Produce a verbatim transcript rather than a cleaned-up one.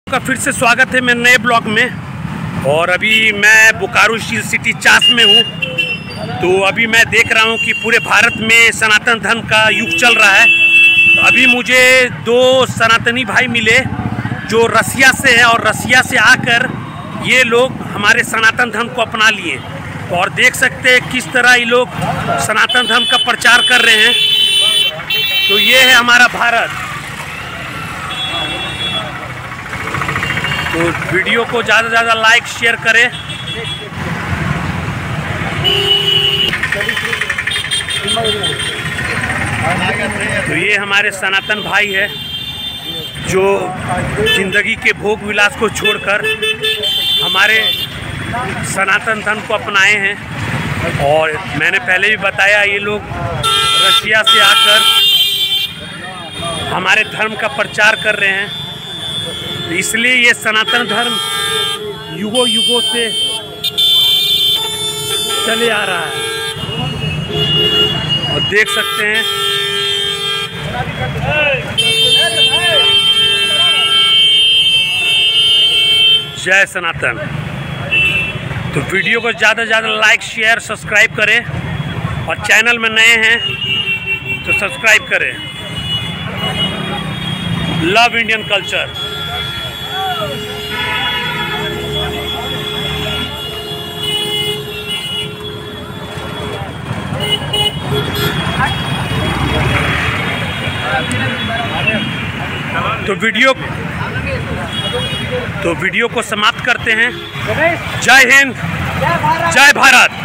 का फिर से स्वागत है मेरे नए ब्लॉग में। और अभी मैं बोकारो स्टील सिटी चास में हूँ। तो अभी मैं देख रहा हूँ कि पूरे भारत में सनातन धर्म का युग चल रहा है। तो अभी मुझे दो सनातनी भाई मिले जो रसिया से हैं और रसिया से आकर ये लोग हमारे सनातन धर्म को अपना लिए। और देख सकते हैं किस तरह ये लोग सनातन धर्म का प्रचार कर रहे हैं। तो ये है हमारा भारत। तो वीडियो को ज़्यादा से ज़्यादा लाइक शेयर करें। तो ये हमारे सनातन भाई है जो जिंदगी के भोग विलास को छोड़कर हमारे सनातन धर्म को अपनाए हैं। और मैंने पहले भी बताया ये लोग रशिया से आकर हमारे धर्म का प्रचार कर रहे हैं। तो इसलिए ये सनातन धर्म युगों युगों से चले आ रहा है। और देख सकते हैं जय सनातन। तो वीडियो को ज़्यादा से ज़्यादा लाइक शेयर सब्सक्राइब करें और चैनल में नए हैं तो सब्सक्राइब करें। Love Indian culture. तो वीडियो तो वीडियो को समाप्त करते हैं। जय हिंद, जय भारत।